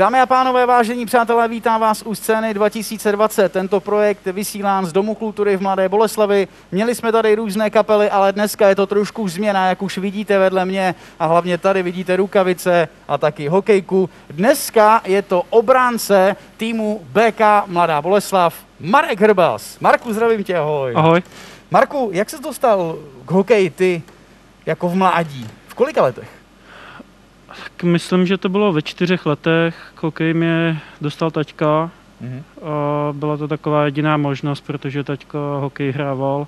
Dámy a pánové, vážení přátelé, vítám vás u Scény 2020. Tento projekt je vysílán z Domu kultury v Mladé Boleslavi. Měli jsme tady různé kapely, ale dneska je to trošku změna, jak už vidíte vedle mě. A hlavně tady vidíte rukavice a taky hokejku. Dneska je to obránce týmu BK Mladá Boleslav, Marek Hrbas. Marku, zdravím tě, ahoj. Ahoj. Marku, jak se dostal k hokeji ty jako v mládí? V kolika letech? Tak myslím, že to bylo ve 4 letech. K hokeji mě dostal taťka. A byla to taková jediná možnost, protože taťka hokej hrával.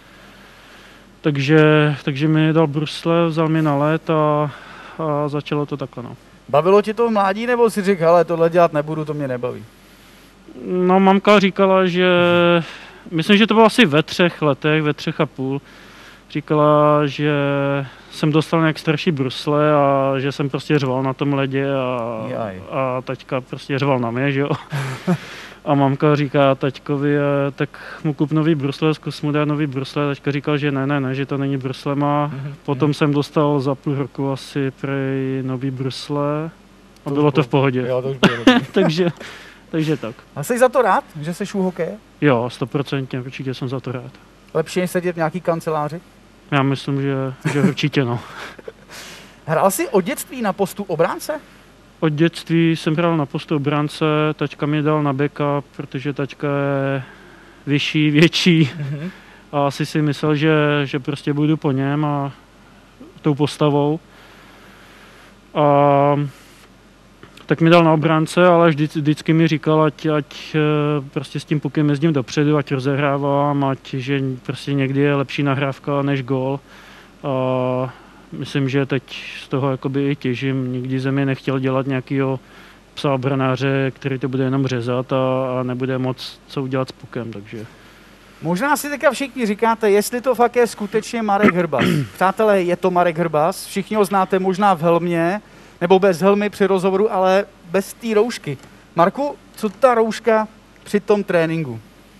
Takže mi dal brusle, vzal mě na led a začalo to takhle. No. Bavilo ti to v mládí, nebo si řekl, hele, tohle dělat nebudu, to mě nebaví? No, mamka říkala, že myslím, že to bylo asi ve 3 letech, ve 3,5. Říkala, že jsem dostal nějak starší brusle a že jsem prostě řval na tom ledě a taťka prostě řval na mě, že jo. A mamka říká taťkovi, tak mu kup nový brusle, zkus mu dát nový brusle. Taťka říkal, že ne, že to není bruslema. Potom jsem dostal za půl roku asi prej nový brusle a bylo to v pohodě. Jo, to už bylo takže tak. A jsi za to rád, že jsi u hokeje? Jo, 100%, určitě jsem za to rád. Lepší než sedět v nějaký kanceláři? Já myslím, že určitě no. Hrál jsi od dětství na postu obránce? Od dětství jsem hrál na postu obránce, taťka mě dal na backup, protože taťka je vyšší, větší a asi si myslel, že prostě budu po něm a tou postavou. A tak mi dal na obránce, ale vždycky mi říkal, ať prostě s tím pukem jezdím dopředu, ať rozehrávám, že prostě někdy je lepší nahrávka než gól. A myslím, že teď z toho jakoby i těžím. Nikdy ze mě nechtěl dělat nějakého psa obranáře, který to bude jenom řezat a nebude moc co udělat s pukem, takže... Možná si teďka všichni říkáte, jestli to fakt je skutečně Marek Hrbas. Přátelé, je to Marek Hrbas, všichni ho znáte možná v helmě, nebo bez helmy při rozhovoru, ale bez té roušky. Marku, co ta rouška při tom tréninku?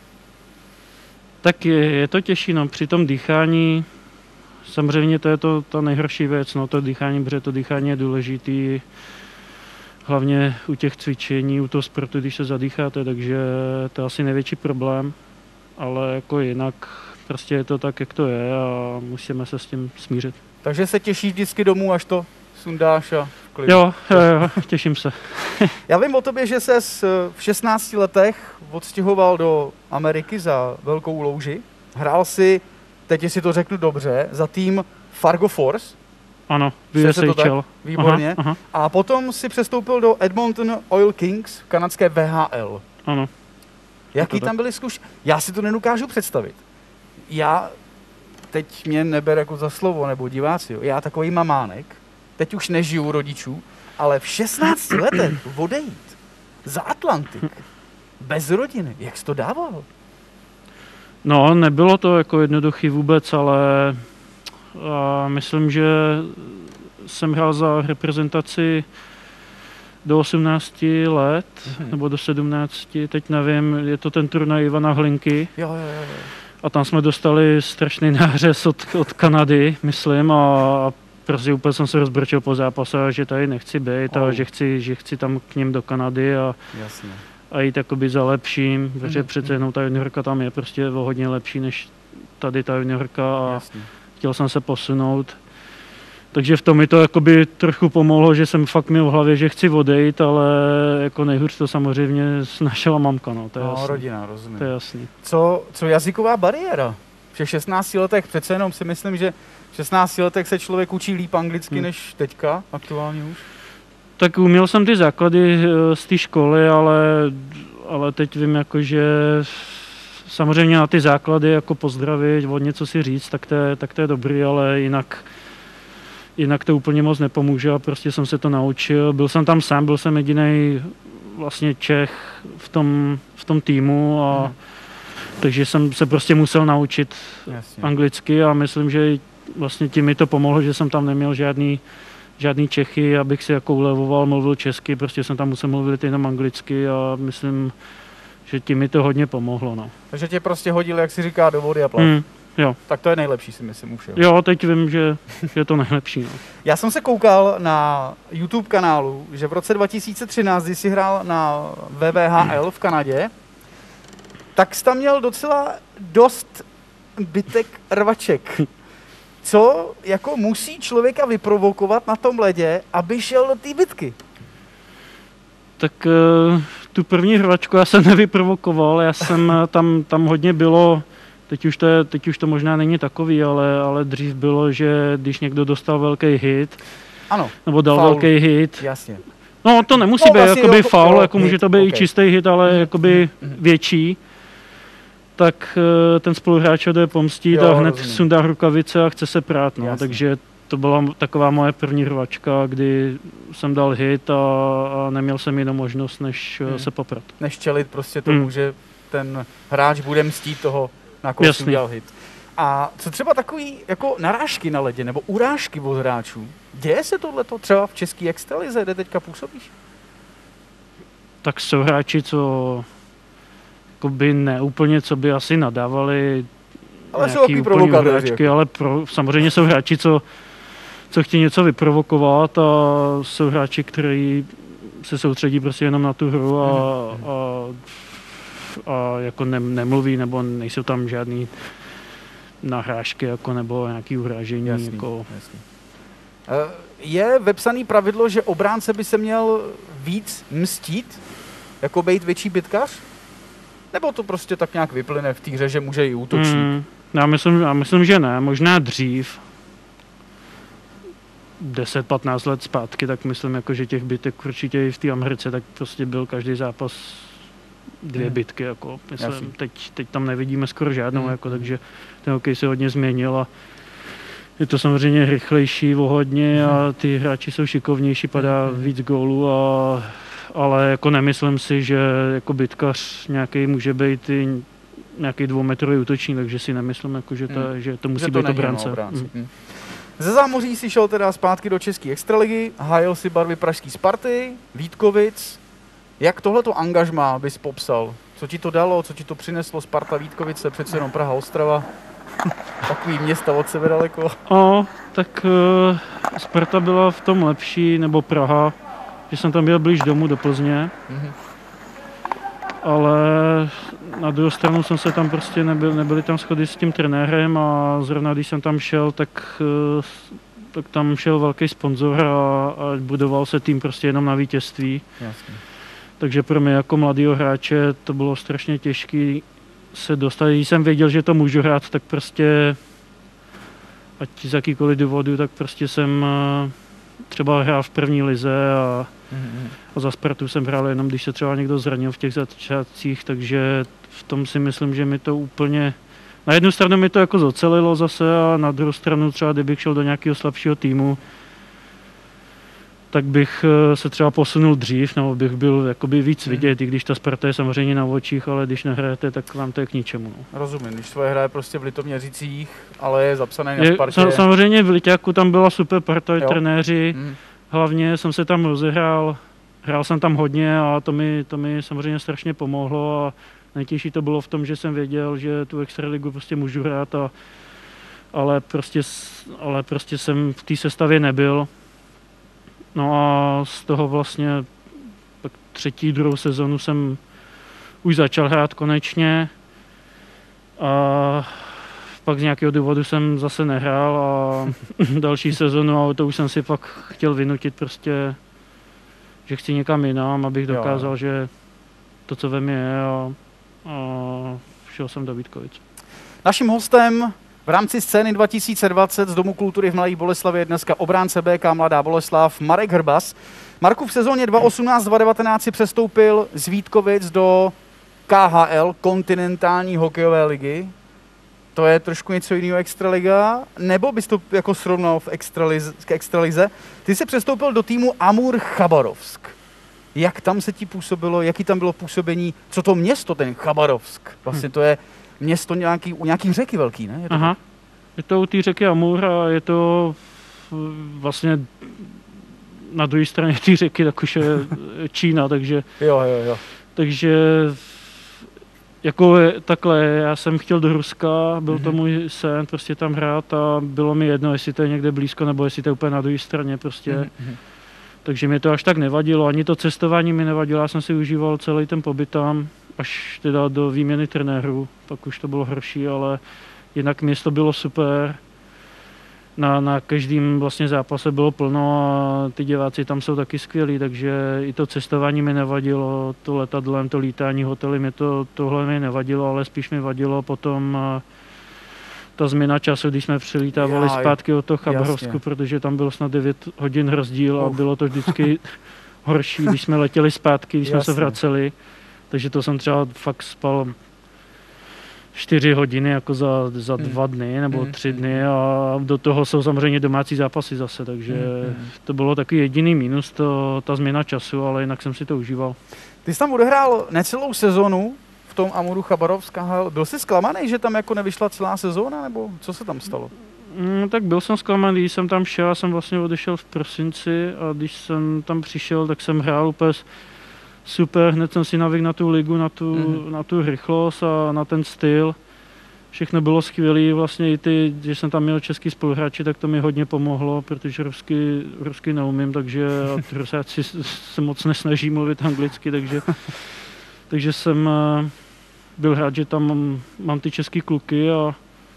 Tak je to těžší, no, při tom dýchání. Samozřejmě to je ta nejhorší věc, no, to dýchání, protože to dýchání je důležitý, hlavně u těch cvičení, u toho sportu, když se zadýcháte, takže to je asi největší problém, ale jako jinak prostě je to tak, jak to je a musíme se s tím smířit. Takže se těšíš vždycky domů, až to sundáš a v klidu. Jo, těším se. Já vím o tobě, že ses v 16 letech odstěhoval do Ameriky za velkou louži. Hrál si, teď si to řeknu dobře, za tým Fargo Force. Ano, VSHL. Výborně. Aha. A potom si přestoupil do Edmonton Oil Kings, kanadské VHL. Ano. Jaký tam byly zkušenosti? Já si to nedokážu představit. Teď mě neber jako za slovo, nebo diváci, jo. Já takový mamánek, teď už nežiju u rodičů, ale v 16 letech odejít za Atlantik, bez rodiny, jak jsi to dával? No, nebylo to jako jednoduchý vůbec, ale myslím, že jsem hrál za reprezentaci do 18 let, nebo do 17, teď nevím, je to ten turnaj Ivana Hlinky. Jo. A tam jsme dostali strašný nářez od Kanady, myslím, a prostě úplně jsem se rozbrčil po zápase, že tady nechci být a že chci tam k ním do Kanady a jít jakoby za lepším, protože přece jenom ta juniorka tam je prostě o hodně lepší než tady ta juniorka a chtěl jsem se posunout. Takže v tom mi to jakoby trochu pomohlo, že jsem fakt měl v hlavě, že chci odejít, ale jako nejhůř to samozřejmě snašela mamka, no, to je jasný. Rodina, rozumím. To je jasný. Co jazyková bariéra? V těch 16 letech přece jenom si myslím, že v 16 letech se člověk učí líp anglicky než teďka, aktuálně už. Tak uměl jsem ty základy z té školy, ale teď vím, jako, že samozřejmě na ty základy jako pozdravit, od něco si říct, tak to je dobrý, ale jinak to úplně moc nepomůže a prostě jsem se to naučil. Byl jsem tam sám, byl jsem jediný vlastně Čech v tom týmu a takže jsem se prostě musel naučit anglicky a myslím, že vlastně tím mi to pomohlo, že jsem tam neměl žádný Čechy, abych si jako ulevoval, mluvil česky, prostě jsem tam musel mluvit jenom anglicky a myslím, že tím mi to hodně pomohlo. No. Takže tě prostě hodil, jak si říká, do vody a plav. Jo. Tak to je nejlepší, si myslím už. Jo, teď vím, že je to nejlepší. No. Já jsem se koukal na YouTube kanálu, že v roce 2013, kdy jsi hrál na VVHL v Kanadě, tak jsi tam měl docela dost bitek rvaček. Co jako musí člověka vyprovokovat na tom ledě, aby šel do té bitky? Tak tu první hrvačku já jsem nevyprovokoval, já jsem tam hodně bylo, teď už to možná není takový, ale dřív bylo, že když někdo dostal velký hit, ano, nebo dal faul. velký hit, Jasně. no to nemusí být vlastně jakoby faul, jo, jako hit, může to být okay. i čistý hit, ale jakoby větší, tak ten spoluhráč ho jde pomstit a hned rozumím. sundá rukavice a chce se prát, no, Jasně. takže to byla taková moje první hrvačka, kdy jsem dal hit a neměl jsem jinou možnost, než se poprat. Než čelit prostě tomu, že ten hráč bude mstít toho, na koho si udělal hit. A co třeba takový jako narážky na ledě, nebo urážky od hráčů? Děje se tohleto třeba v české extralize, kde teďka působíš? Tak jsou hráči, co by ne úplně, co by asi nadávali, ale jsou takový provokatéři. Ale samozřejmě jsou hráči, co chtějí něco vyprovokovat a jsou hráči, kteří se soustředí prostě jenom na tu hru a jako nemluví, nebo nejsou tam žádný nahrážky jako, nebo nějaký urážení. Jasný, jako. jasný. Je vepsaný pravidlo, že obránce by se měl víc mstít, jako být větší bitkař? Nebo to prostě tak nějak vyplyne v té hře, že může i útočit? Já myslím, že ne. Možná dřív, 10-15 let zpátky, tak myslím, jako, že těch bitek určitě i v té Americe, tak prostě byl každý zápas 2 bitky. Jako, myslím, teď tam nevidíme skoro žádnou, jako, takže ten hokej se hodně změnil a je to samozřejmě rychlejší o hodně a ty hráči jsou šikovnější, padá víc gólů, ale jako nemyslím si, že jako bitkař nějaký může být i nějaký 2metrový útočník, takže si nemyslím, jako, že to musí být obránce. Ze zámoří si šel teda zpátky do české extraligy, hájil si barvy pražský Sparty, Vítkovic. Jak tohleto angažmá bys popsal? Co ti to dalo, co ti to přineslo? Sparta, Vítkovice, přece jenom Praha, Ostrava. Takový města od sebe daleko. Tak Sparta byla v tom lepší, nebo Praha, že jsem tam byl blíž domů do Plzně. Ale na druhou stranu jsem se tam prostě nebyly tam schody s tím trenérem a zrovna když jsem tam šel, tak tam šel velký sponzor a budoval se tým prostě jenom na vítězství. Jasně. Takže pro mě jako mladýho hráče to bylo strašně těžké se dostat. Když jsem věděl, že to můžu hrát, tak prostě ať z jakýkoliv důvodu, tak prostě jsem třeba hrál v první lize a za Spartu jsem hrál jenom, když se třeba někdo zranil v těch začátcích, takže v tom si myslím, že mi to úplně... Na jednu stranu mi to jako zocelilo zase a na druhou stranu třeba, kdybych šel do nějakého slabšího týmu, tak bych se třeba posunul dřív, nebo bych byl jakoby víc vidět, i když ta Sparta je samozřejmě na očích, ale když nehrajete, tak vám to je k ničemu. No. Rozumím, když tvoje hra je prostě v Litoměřicích, ale je zapsaný na Spartě. Samozřejmě v Liťáku tam byla super parta, trenéři, hlavně jsem se tam rozehrál, hrál jsem tam hodně a to mi samozřejmě strašně pomohlo a nejtěžší to bylo v tom, že jsem věděl, že tu extraligu prostě můžu hrát, ale prostě jsem v té sestavě nebyl. No a z toho vlastně tak 3., 2. sezonu jsem už začal hrát konečně a pak z nějakého důvodu jsem zase nehrál a další sezonu a to už jsem si pak chtěl vynutit prostě, že chci někam jinam, abych dokázal, že to, co ve mně je a šel jsem do Vítkovic. Naším hostem v rámci scény 2020 z Domu kultury v Mladé Boleslavi je dneska obránce BK Mladá Boleslav Marek Hrbas. Marku, v sezóně 2018-2019 si přestoupil z Vítkovic do KHL, kontinentální hokejové ligy. To je trošku něco jiného extraliga, nebo bys to jako srovnal v extralize? Ty jsi přestoupil do týmu Amur Chabarovsk. Jak tam se ti působilo, jaký tam bylo působení, co to město, ten Chabarovsk? Vlastně to je město u nějaký řeky velký, ne? Je to u té řeky Amur a je to vlastně na druhé straně té řeky, tak už je Čína, takže... Jo. Takže Jako takhle, já jsem chtěl do Ruska, byl to můj sen prostě tam hrát a bylo mi jedno, jestli to je někde blízko, nebo jestli to je úplně na druhé straně prostě. Takže mě to až tak nevadilo, ani to cestování mi nevadilo, já jsem si užíval celý ten pobyt tam, až teda do výměny trenérů, pak už to bylo horší, ale jinak město bylo super. Na každém vlastně zápase bylo plno a ty diváci tam jsou taky skvělí, takže i to cestování mi nevadilo, to letadlem, to lítání hotely, tohle mi nevadilo, ale spíš mi vadilo potom ta změna času, když jsme přilítávali zpátky od toho Chabarovsku, protože tam bylo snad 9 hodin rozdíl a bylo to vždycky horší, když jsme letěli zpátky, když jsme se vraceli, takže to jsem třeba fakt spal 4 hodiny jako za 2 dny nebo 3 dny a do toho jsou samozřejmě domácí zápasy zase, takže to bylo taky jediný mínus, ta změna času, ale jinak jsem si to užíval. Ty jsi tam odehrál necelou sezonu v tom Amuru Chabarovska. Byl jsi zklamaný, že tam jako nevyšla celá sezóna, nebo co se tam stalo? Tak byl jsem zklamaný, když jsem tam šel, jsem vlastně odešel v prosinci a když jsem tam přišel, tak jsem hrál úplně super, hned jsem si navykl na tu ligu, na tu rychlost a na ten styl. Všechno bylo skvělé, vlastně i ty, že jsem tam měl český spoluhráči, tak to mi hodně pomohlo, protože rusky neumím, takže Rusáci se moc nesnaží mluvit anglicky, takže jsem byl rád, že tam mám ty český kluky a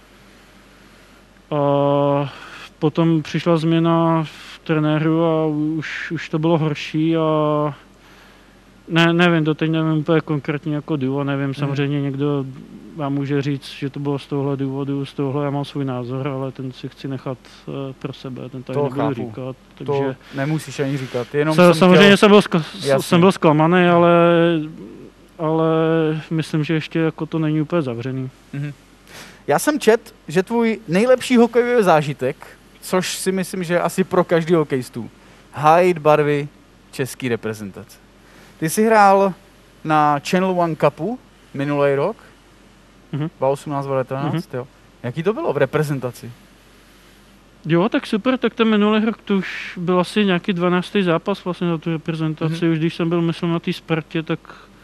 potom přišla změna v trenéru a už to bylo horší a nevím, doteď nevím úplně konkrétně jako důvod, nevím, samozřejmě někdo vám může říct, že to bylo z tohohle důvodu, z tohohle já mám svůj názor, ale ten si chci nechat pro sebe, ten tady nebudu říkat. Takže to nemusíš ani říkat, jenom samozřejmě jsem byl zklamaný, ale myslím, že ještě jako to není úplně zavřený. Já jsem čet, že tvůj nejlepší hokejový zážitek, což si myslím, že asi pro každý hokejistu, hájit barvy české reprezentace. Ty jsi hrál na Channel One Cupu minulý rok, 2018-2019, jo. Jaký to bylo v reprezentaci? Jo, tak super, tak ten minulý rok to už byl asi nějaký 12. zápas vlastně za tu reprezentaci, už když jsem byl, myslím, na té Spartě, tak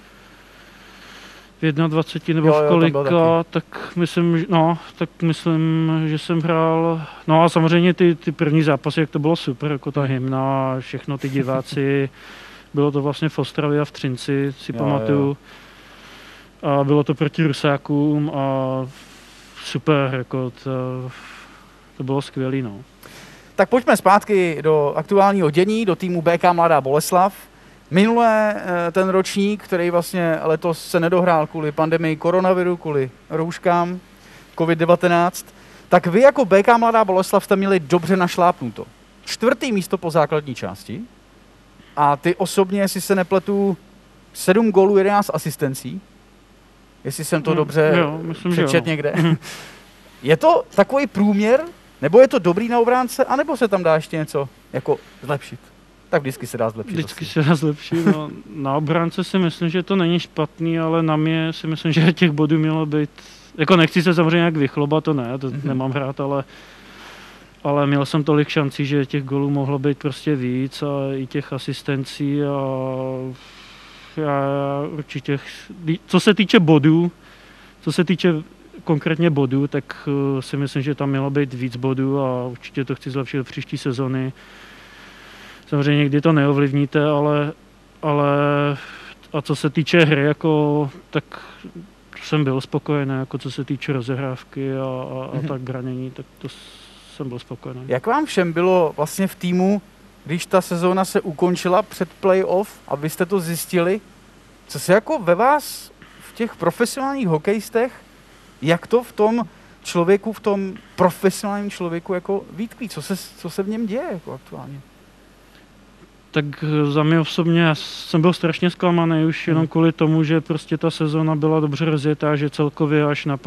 v 21 nebo v kolika, tak myslím, že jsem hrál, no a samozřejmě ty první zápasy, jak to bylo super, jako ta hymna, všechno ty diváci, bylo to vlastně v Ostravě a v Třinci, si pamatuju. A bylo to proti Rusákům a super, jako to bylo skvělý, no. Tak pojďme zpátky do aktuálního dění, do týmu BK Mladá Boleslav. Minulé ten ročník, který vlastně letos se nedohrál kvůli pandemii koronaviru, kvůli rouškám, COVID-19, tak vy jako BK Mladá Boleslav jste měli dobře našlápnuto. 4. místo po základní části a ty osobně, jestli se nepletu, 7 gólů, 11 asistencí. Jestli jsem to dobře přečet někde. Je to takový průměr, nebo je to dobrý na obránce, anebo se tam dá ještě něco jako zlepšit? Tak vždycky se dá zlepšit. Vždycky se dá zlepšit. No, na obránce si myslím, že to není špatný, ale na mě si myslím, že těch bodů mělo být... Jako nechci se samozřejmě jak vychlobat, to ne, to nemám rád, ale měl jsem tolik šancí, že těch golů mohlo být prostě víc a i těch asistencí a já určitě... Co se týče konkrétně bodů, tak si myslím, že tam mělo být víc bodů a určitě to chci zlepšit do příští sezony. Samozřejmě někdy to neovlivníte, ale a co se týče hry, jako, tak jsem byl spokojený, jako co se týče rozehrávky a tak branění, tak to jsem byl spokojený. Jak vám všem bylo vlastně v týmu, když ta sezóna se ukončila před playoff a vy jste to zjistili, co se jako ve vás v těch profesionálních hokejistech, jak to v tom člověku, v tom profesionálním člověku jako výtkví, co se v něm děje jako aktuálně? Tak za mě osobně já jsem byl strašně zklamaný už jenom kvůli tomu, že prostě ta sezóna byla dobře rozjetá, že celkově až na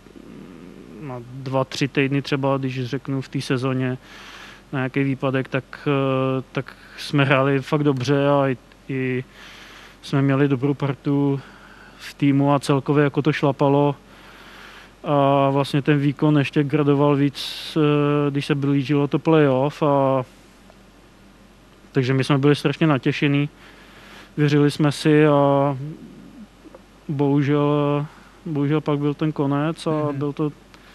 2-3 týdny třeba, když řeknu v té sezóně na nějaký výpadek, tak jsme hráli fakt dobře a i jsme měli dobrou partu v týmu a celkově jako to šlapalo. A vlastně ten výkon ještě gradoval víc, když se blížilo to playoff takže my jsme byli strašně natěšení, věřili jsme si a bohužel pak byl ten konec a byl to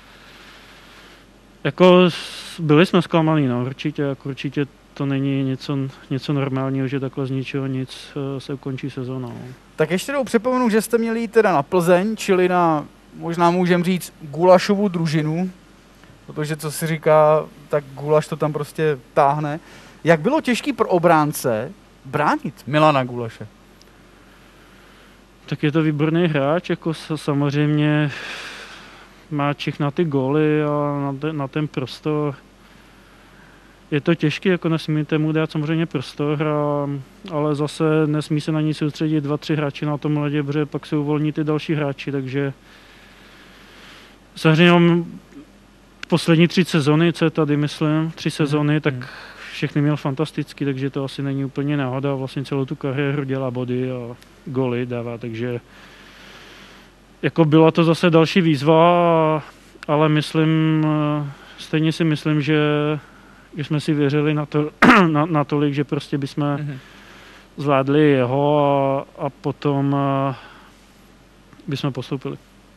jako byli jsme zklamaný, no, určitě to není něco normálního, že takhle z ničeho nic se ukončí sezóna. No. Tak ještě jednou připomenu, že jste měli jít teda na Plzeň, čili na, možná můžem říct, Gulašovu družinu, protože co si říká, tak Gulaš to tam prostě táhne. Jak bylo těžký pro obránce bránit Milana Gulaše? Tak je to výborný hráč, jako samozřejmě má čich na ty góly a na ten prostor. Je to těžké, jako nesmíte mu dát samozřejmě prostor, ale zase nesmí se na ní soustředit 2-3 hráči na tom ledě, protože pak se uvolní ty další hráči, takže samozřejmě mám poslední 3 sezony, co je tady myslím, 3 sezony, tak všechny měl fantasticky, takže to asi není úplně náhoda, vlastně celou tu kariéru dělá body a góly dává, takže jako byla to zase další výzva, ale stejně si myslím, že jsme si věřili natolik, že prostě bychom zvládli jeho a potom bychom postoupili.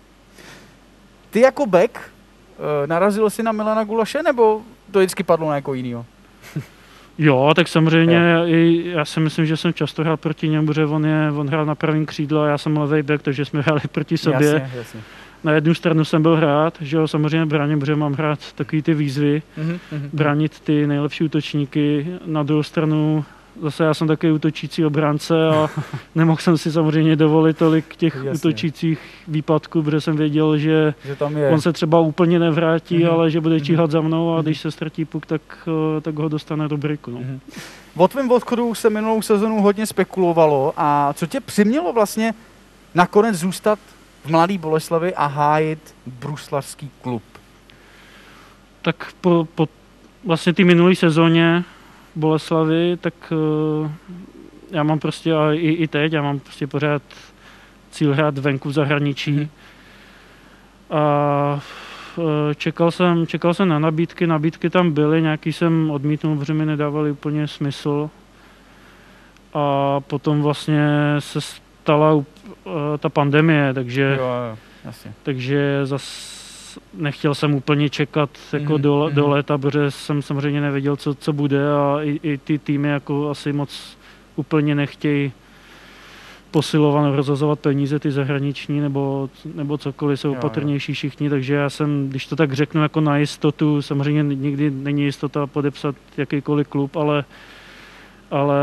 Ty jako back narazil jsi na Milana Gulaše, nebo to vždycky padlo na jako jinýho? Jo, tak samozřejmě já si myslím, že jsem často hrál proti němu, protože on hrál na pravém křídle a já jsem levej back, takže jsme hráli proti sobě. Jasně. Na jednu stranu jsem byl hrát, že jo, samozřejmě bráním, protože mám hrát takový ty výzvy, bránit ty nejlepší útočníky. Na druhou stranu zase já jsem takový útočící obránce a nemohl jsem si samozřejmě dovolit tolik těch útočících výpadků, protože jsem věděl, že tam on se třeba úplně nevrátí, ale že bude číhat za mnou a když se ztratí puk, tak ho dostane do breaku. No. O tvém odchodu se minulou sezonu hodně spekulovalo a co tě přimělo vlastně nakonec zůstat v Mladé Boleslavi a hájit bruslařský klub? Tak po vlastně té minulé sezóně Boleslavy, tak já mám prostě i teď, já mám prostě pořád cíl hrát venku v zahraničí. A čekal jsem na nabídky tam byly, nějaký jsem odmítnul, protože mi nedávaly úplně smysl. A potom vlastně se stala ta pandemie, takže zase nechtěl jsem úplně čekat jako do léta, protože jsem samozřejmě nevěděl, co bude a i ty týmy jako asi moc úplně nechtějí posilovat, rozhazovat peníze ty zahraniční nebo cokoliv, jsou opatrnější všichni, takže já jsem, když to tak řeknu jako na jistotu, samozřejmě nikdy není jistota podepsat jakýkoliv klub, ale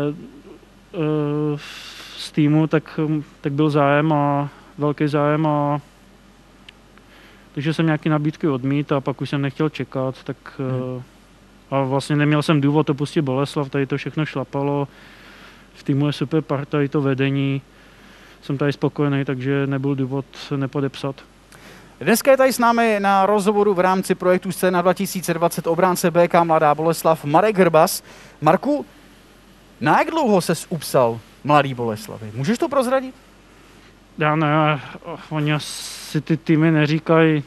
z týmu tak byl zájem a velký zájem a takže jsem nějaké nabídky odmít a pak už jsem nechtěl čekat, tak a vlastně neměl jsem důvod opustit Boleslav, tady to všechno šlapalo, v týmu je super parta, i to vedení, jsem tady spokojený, takže nebyl důvod nepodepsat. Dneska je tady s námi na rozhovoru v rámci projektu Scéna 2020 obránce BK Mladá Boleslav Marek Hrbas. Marku, na jak dlouho ses upsal Mladý Boleslavy? Můžeš to prozradit? Já ne, oni si ty týmy neříkají,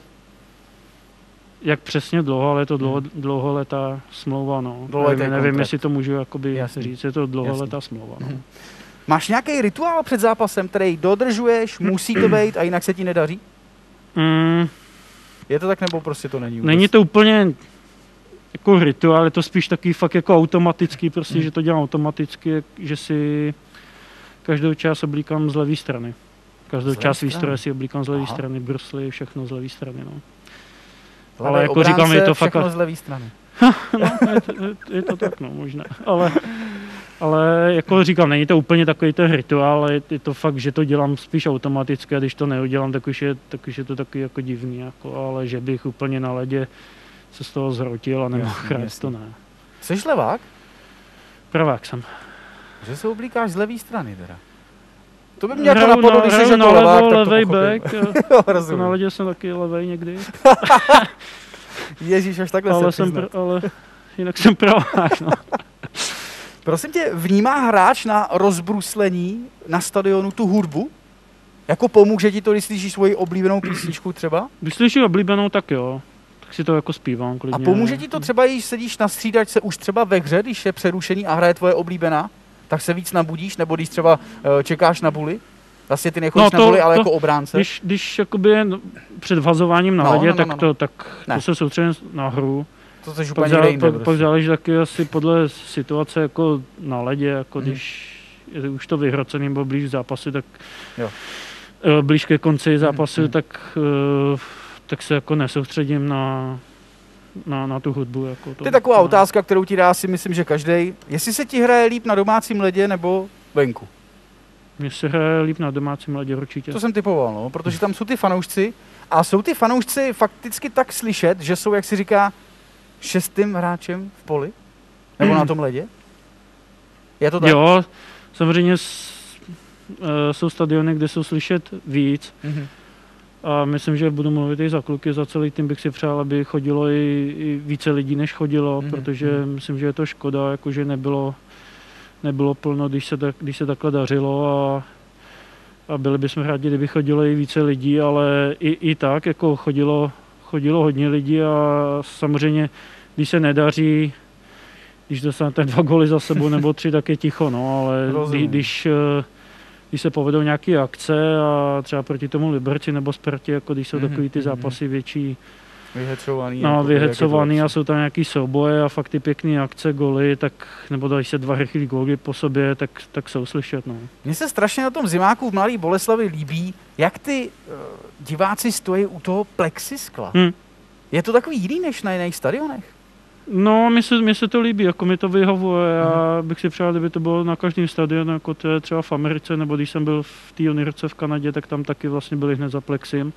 jak přesně dlouho, ale je to dlouholetá smlouva. No. Nevím, jestli to můžu jakoby říct, je to dlouholetá smlouva. No. Máš nějaký rituál před zápasem, který dodržuješ, musí to být a jinak se ti nedaří? Je to tak, nebo prostě to není? Není to úplně jako rituál, je to spíš taky fakt jako automatický, prostě, že to dělám automaticky, že si každou část oblíkám z levé strany. Každou část výstroje si oblíkám z levé strany, brusly, všechno z levé strany. No. Ale jako říkám, je to fakt z levé strany. No, je to tak, no, možná. Ale jako říkám, není to úplně takový ten rituál, ale je to fakt, že to dělám spíš automaticky a když to neudělám, tak už je to takový jako divný, jako, ale že bych úplně na ledě se z toho zhroutil a nemohl hrát, to ne. Jsi levák? Pravák jsem. Že se oblíkáš z levé strany teda? To by mě jako napadlo, když jsi jako levák, tak to levej back, na ledě jsem taky levej někdy. Ježíš, až takhle ale se přiznat. Ale jinak jsem pravák, no. Prosím tě, vnímá hráč na rozbruslení na stadionu tu hudbu? Jako pomůže ti to, když slyšíš svoji oblíbenou písničku třeba? Když slyšíš oblíbenou, tak jo. Tak si to jako zpívám klidně. A pomůže ti to třeba, když sedíš na střídačce už třeba ve hře, když je přerušení a hraje tvoje oblíbená? Tak se víc nabudíš, nebo když třeba čekáš na buli? Vlastně ty nechodíš na poli, ale jako obránce. Když jakoby před vhazováním na ledě, tak to se soustředím na hru. To jsi úplně někde jinde. Pak záleží taky asi podle situace jako na ledě, jako když je už to vyhrocený nebo blíž v zápasu, tak jo. Blíž ke konci zápasu, tak se jako nesoustředím na tu hudbu. Jako to je taková otázka, kterou ti dá si myslím, že každej. Jestli se ti hraje líp na domácím ledě nebo venku? Mně se hraje líp na domácím ledě určitě. To jsem typoval, no, protože tam jsou ty fanoušci a jsou ty fanoušci fakticky tak slyšet, že jsou, jak si říká, 6. hráčem v poli? Nebo na tom ledě? Je to tak? Jo, samozřejmě jsou stadiony, kde jsou slyšet víc. A myslím, že budu mluvit i za kluky, za celý tým bych si přál, aby chodilo i více lidí, než chodilo, protože myslím, že je to škoda, jakože nebylo plno, když se takhle dařilo a byli bychom rádi, kdyby chodilo i více lidí, ale i tak jako chodilo hodně lidí a samozřejmě, když se nedaří, když dostanete 2 góly za sebou nebo 3, tak je ticho, no, ale když se povedou nějaké akce a třeba proti tomu Liberci nebo Spartě, jako když jsou takový ty zápasy větší, vyhecovaný a jsou tam nějaký souboje a fakt ty pěkný akce, góly, tak, nebo dají se 2 rychlý góly po sobě, tak jsou slyšet. No. Mně se strašně na tom zimáku v Mladé Boleslavi líbí, jak ty diváci stojí u toho plexiskla. Je to takový jiný než na jiných stadionech? No, mně se to líbí, jako mi to vyhovuje. Já bych si přál, kdyby to bylo na každém stadionu, jako to je třeba v Americe, nebo když jsem byl v té Uniroce v Kanadě, tak tam taky vlastně byli hned za plexim.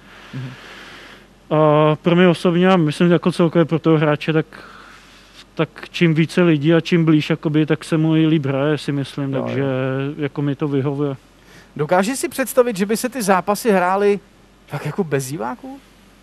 A pro mě osobně, a myslím jako celkově pro toho hráče, tak čím více lidí a čím blíž, jakoby, tak se mu i líb hraje, si myslím, takže jako mi to vyhovuje. Dokážeš si představit, že by se ty zápasy hrály tak jako bez diváků?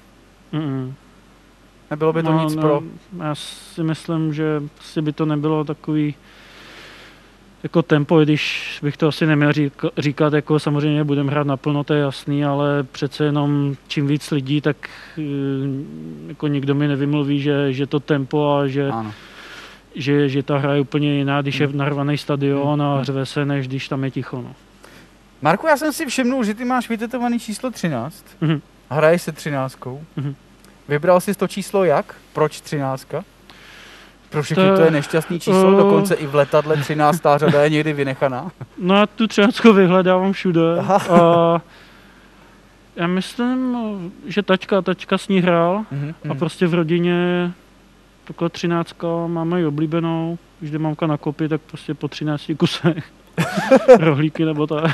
Nebylo by to nic pro? Já si myslím, že si by to nebylo takový jako tempo, když bych to asi neměl říkat, jako samozřejmě budeme hrát naplno, to je jasný, ale přece jenom čím víc lidí, tak jako nikdo mi nevymluví, že to tempo a že ta hra je úplně jiná, když je narvaný stadion a řve se, než když tam je ticho. No. Marku, já jsem si všimnul, že ty máš vytetovaný číslo 13. Hraješ se 13. Vybral jsi to číslo jak? Proč 13? Pro všechny to je nešťastný číslo, dokonce i v letadle 13. řada je někdy vynechaná. No já tu 13 vyhledávám všude. A já myslím, že tačka s ní hrál a prostě v rodině takhle 13 máme i oblíbenou. Když jde mamka na kopy, tak prostě po 13 kusech rohlíky nebo tak.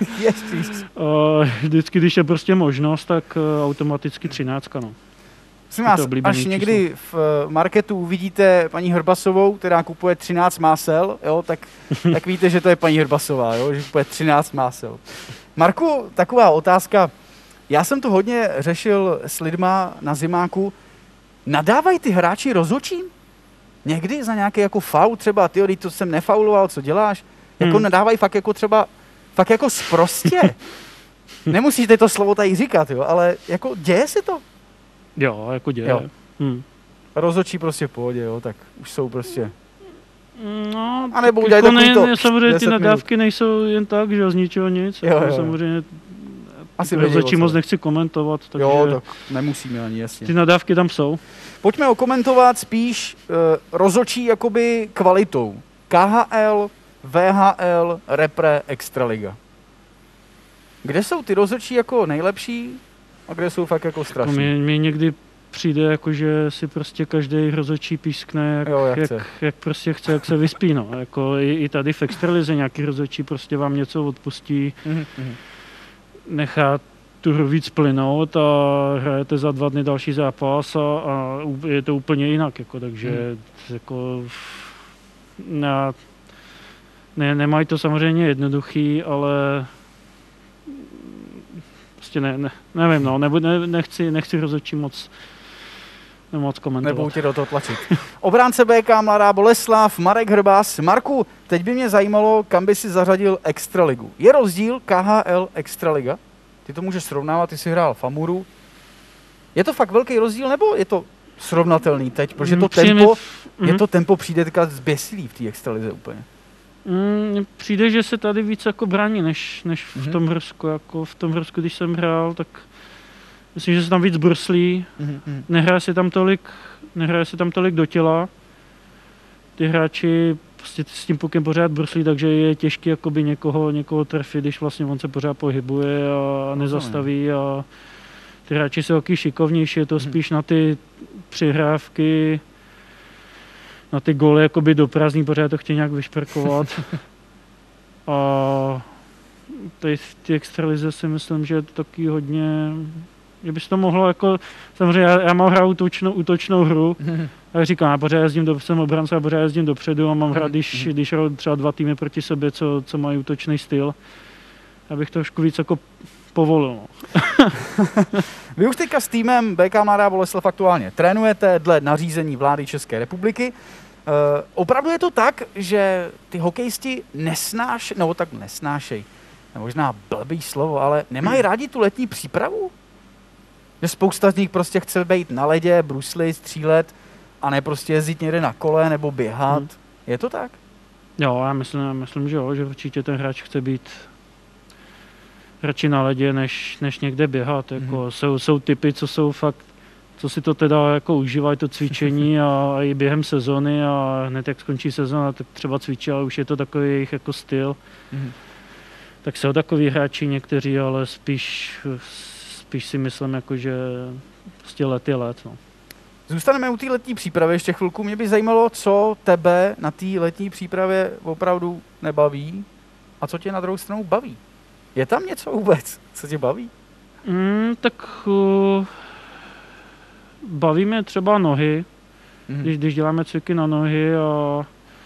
Vždycky, když je prostě možnost, tak automaticky 13, no. Až někdy v marketu uvidíte paní Hrbasovou, která kupuje 13 másel, jo, tak víte, že to je paní Hrbasová, jo, že kupuje 13 másel. Marku, taková otázka. Já jsem to hodně řešil s lidma na zimáku. Nadávají ty hráči rozhodčím? Někdy za nějaký jako faul třeba, ty to jsem nefauloval, co děláš? Jako nadávají fakt jako třeba, fakt jako sprostě. Nemusíte to slovo tady říkat, jo, ale jako děje se to? Jo, jako děje. Rozhodčí prostě v pohodě, jo, tak už jsou prostě. No, a nebo udělají takový to. Samozřejmě ty nadávky nejsou jen tak, že z ničeho nic. Jo. Samozřejmě asi rozhodčí moc nechci komentovat. Takže jo, tak nemusíme ani, jasně. Ty nadávky tam jsou. Pojďme okomentovat spíš rozhodčí jakoby kvalitou. KHL, VHL, Repre, Extraliga. Kde jsou ty rozhodčí jako nejlepší a kde jsou fakt jako strašný? Mně někdy přijde, jako, že si prostě každý rozhodčí pískne, jak prostě chce, jak se vyspí. No. Jako i tady v Extralize nějaký rozhodčí prostě vám něco odpustí, nechá tu hru víc plynout a hrajete za 2 dny další zápas a je to úplně jinak. Jako, takže jako, nemají to samozřejmě jednoduchý, ale prostě nevím, no, nechci rozhodčí moc komentovat. Nebudu tě do toho tlačit. Obránce BK Mladá Boleslav, Marek Hrbas. Marku, teď by mě zajímalo, kam by si zařadil Extraligu. Je rozdíl KHL Extraliga? Ty to můžeš srovnávat, ty jsi hrál v Amuru. Je to fakt velký rozdíl, nebo je to srovnatelný teď? Protože to tempo přijde teďka zběsilý v té Extralize úplně. Přijde, že se tady víc jako brání, než v tom Hrsku. Jako v tom Hrsku, když jsem hrál, tak myslím, že se tam víc bruslí. Nehraje se tam tolik do těla. Ty hráči prostě s tím pukem pořád bruslí, takže je těžké jakoby někoho trefit, když vlastně on se pořád pohybuje a nezastaví. A ty hráči jsou taky šikovnější, je to spíš na ty přihrávky, na ty góly jakoby do prázdný, pořád to chtějí nějak vyšperkovat. A tady v té extralize si myslím, že je to taky hodně, že by se to mohlo jako, samozřejmě já mám hrát útočnou hru, a říkám, já pořád jezdím jsem obránce a pořád jezdím dopředu a mám hrát, když hraju třeba 2 týmy proti sobě, co mají útočný styl, abych trošku víc jako povolil. Vy už teďka s týmem BK Mladá Boleslav aktuálně trénujete dle nařízení vlády České republiky. Opravdu je to tak, že ty hokejisti nesnášejí, možná blbý slovo, ale nemají rádi tu letní přípravu? Že spousta z nich prostě chce být na ledě, bruslit, střílet a ne prostě jezdit někde na kole nebo běhat. Je to tak? Jo, já myslím, že jo, že určitě ten hráč chce být radši na ledě, než někde běhat. Jako jsou typy, co jsou fakt, co si to teda jako užívají to cvičení a i během sezony a hned jak skončí sezona, tak třeba cvičí, ale už je to takový jejich jako styl. Tak jsou takový hráči někteří, ale spíš si myslím, jako, že prostě let je let. No. Zůstaneme u té letní přípravy ještě chvilku. Mě by zajímalo, co tebe na té letní přípravě opravdu nebaví a co tě na druhou stranu baví. Je tam něco vůbec, co tě baví? Tak baví mě třeba nohy, když děláme cviky na nohy a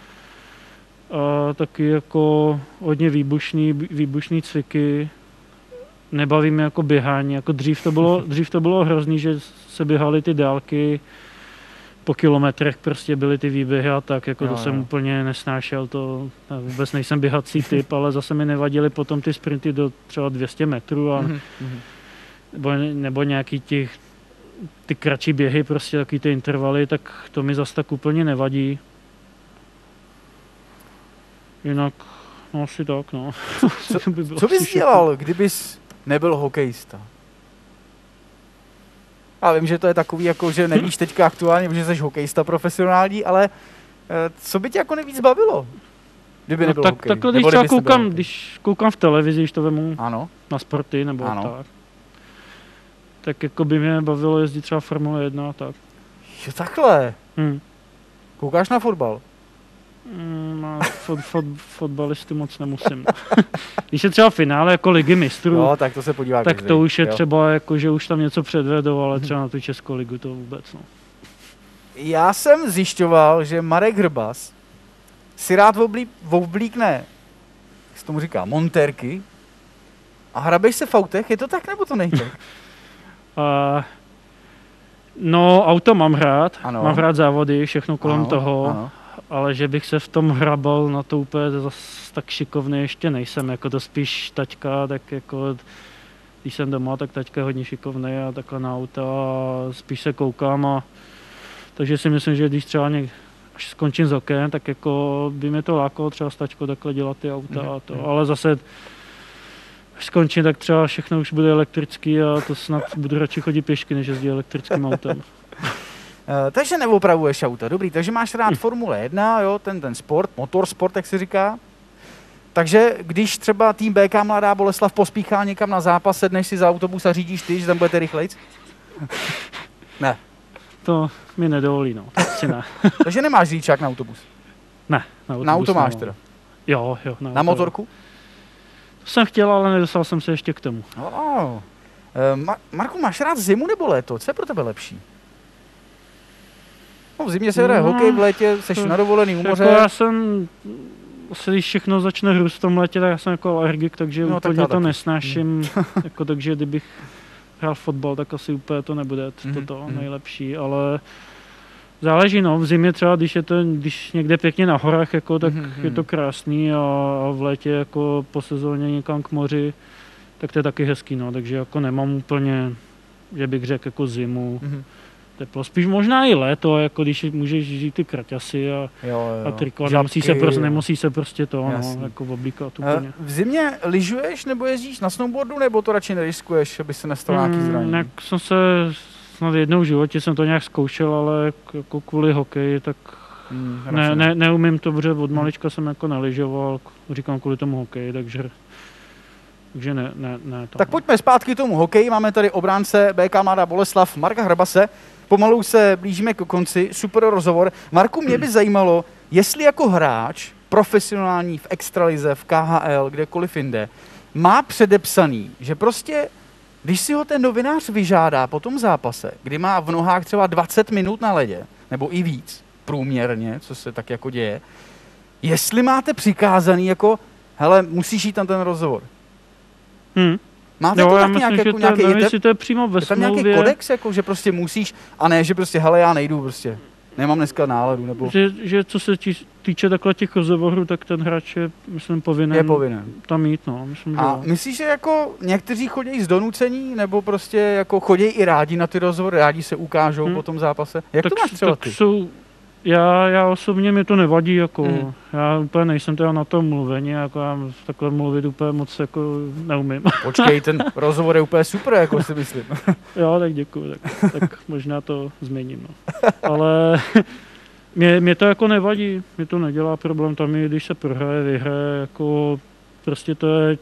taky jako hodně výbušný cviky. Nebaví mě jako běhání, jako dřív to bylo hrozný, že se běhaly ty dálky, po kilometrech prostě byly ty výběhy a tak, jako to jsem úplně nesnášel, to vůbec nejsem běhací typ, ale zase mi nevadily potom ty sprinty do třeba 200 metrů a nebo nějaký ty kratší běhy, prostě taky ty intervaly, tak to mi zase tak úplně nevadí. Jinak, no asi tak, no. Co bys dělal, kdybys nebyl hokejista? Já vím, že to je takový, jako, že nevíš teďka aktuálně, protože jsi hokejista profesionální, ale co by tě jako nejvíc bavilo, kdyby nebyl hokej? Takhle, když koukám v televizi, když to vemu na sporty nebo tak jako by mě bavilo jezdit třeba Formule 1 a tak. Jo, takhle? Koukáš na fotbal? Na fotbalisty moc nemusím. Když je třeba finále jako Ligy mistrů, tak to se podívá tak to už je třeba jako, že už tam něco předvedou, ale třeba na tu Českou ligu to vůbec. No. Já jsem zjišťoval, že Marek Hrbas si rád oblíkne, jak se tomu říká, montérky a hrabeš se v autech, je to tak nebo to nejde? No, auto mám rád závody, všechno kolem toho. Ale že bych se v tom hrabal na to úplně zase tak šikovný ještě nejsem, jako to spíš taťka, tak jako když jsem doma, tak taťka je hodně šikovný a takhle na auta a spíš se koukám takže si myslím, že když třeba až skončím s hokejem, tak jako by mě to lákalo třeba s taťkou takhle dělat ty auta a to, ale zase až skončím, tak třeba všechno už bude elektrický a to snad budu radši chodit pěšky, než jezdit elektrickým autem. Takže neopravuješ auta, dobrý, takže máš rád Formule 1, jo, ten sport, motorsport, jak se říká. Takže když třeba tým BK Mladá Boleslav pospíchá někam na zápas, sedneš si za autobus a řídíš ty, že tam budete rychlejc? Ne. To mi nedovolí, no, asi ne. Takže nemáš řidičák na autobus? Ne, na auto máš teda? Jo, na motorku? To jsem chtěl, ale nedostal jsem se ještě k tomu. Marku, máš rád zimu nebo léto? Co je pro tebe lepší? No, v zimě se hraje hokej, v létě seš na dovolený u moře. Jako já jsem, když všechno začne hrůst v tom létě, tak já jsem jako alergik, takže úplně to nesnáším. Jako, takže kdybych hrál fotbal, tak asi úplně to nebude to nejlepší, ale záleží, no, v zimě třeba, když někde pěkně na horách, jako, tak je to krásný a v létě jako po sezóně někam k moři, tak to je taky hezký, no, takže jako nemám úplně, že bych řekl jako zimu. teplo. Spíš možná i léto, jako když můžeš žít ty kraťasy a triko. Nemusí se prostě to jako oblíkat úplně. V zimě lyžuješ nebo jezdíš na snowboardu, nebo to radši neriskuješ, aby se nestalo nějaký zranění? Jak jsem se snad jednou v životě jsem to nějak zkoušel, ale jako kvůli hokeji, tak neumím to, protože od malička jsem jako nelyžoval, říkám kvůli tomu hokeji, takže ne. Tak pojďme zpátky k tomu hokeji. Máme tady obránce BK Mladá Boleslav Marka Hrbase. Pomalu se blížíme k konci. Super rozhovor. Marku, mě by zajímalo, jestli jako hráč profesionální v extralize, v KHL, kdekoliv jinde, má předepsaný, že prostě, když si ho ten novinář vyžádá po tom zápase, kdy má v nohách třeba 20 minut na ledě, nebo i víc, průměrně, co se tak jako děje, jestli máte přikázaný jako, hele, musíš jít na ten rozhovor. Máte to tak nějak jako nějaký, nevím, to je přímo ve smlouvě. Je tam nějaký kodex, jako, že prostě musíš, a ne, že prostě, hele, já nejdu prostě. Nemám dneska náladu, nebo... Že co se týče takhle těch rozhovorů, tak ten hráč je, myslím, povinen tam jít, no. Myslím, a myslíš, že jako někteří chodí z donucení, nebo prostě jako chodí i rádi na ty rozhovory, rádi se ukážou po tom zápase? Jak tak, to máš třeba ty? Já osobně mi to nevadí, jako já úplně nejsem teda na tom mluvení, jako já takhle mluvit úplně moc jako neumím. Počkej, ten rozhovor je úplně super, jako si myslím. Jo, tak děkuji, tak možná to změním, no. Ale mě to jako nevadí, mě to nedělá problém, tam i když se prohraje, vyhraje, jako prostě to je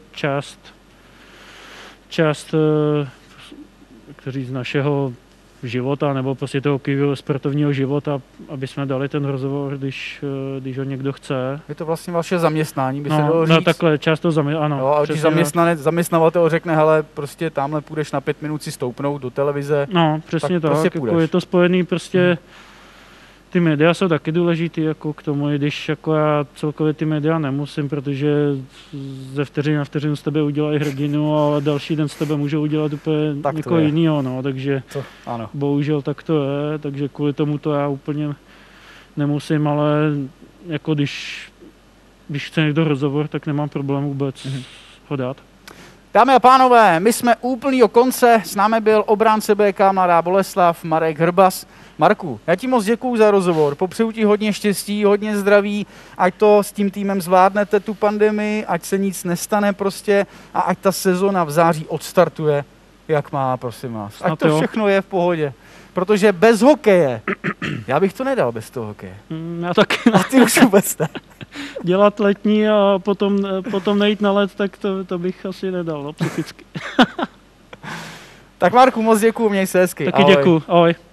část kteří z našeho života, nebo prostě toho sportovního života, aby jsme dali ten rozhovor, když ho někdo chce. Je to vlastně vaše zaměstnání, by se dalo říct. No takhle, často ano. Jo, a když zaměstnavatel řekne, hele, prostě tamhle půjdeš na 5 minut si stoupnout do televize. No, přesně tak, prostě jako je to spojený prostě, ty média jsou taky důležitý jako k tomu, i když jako já celkově ty média nemusím, protože ze vteřiny na vteřinu z tebe udělají hrdinu a další den z tebe můžou udělat úplně někoho jiného, no, takže ano. Bohužel tak to je, takže kvůli tomu to já úplně nemusím, ale jako když chce někdo rozhovor, tak nemám problém vůbec ho dát. Dámy a pánové, my jsme úplnýho konce, s námi byl obránce BK Mladá Boleslav Marek Hrbas. Marku, já ti moc děkuju za rozhovor, popřeju ti hodně štěstí, hodně zdraví, ať to s tím týmem zvládnete tu pandemii, ať se nic nestane prostě a ať ta sezona v září odstartuje, jak má, prosím vás. Ať to všechno je v pohodě, protože bez hokeje, já bych to nedal bez toho hokeje. Já taky. A ty už vůbec ne. Dělat letní a potom nejít na let, tak to bych asi nedal, no, psychicky. Tak Marku, moc děkuju, měj se hezky. Taky děkuju, ahoj.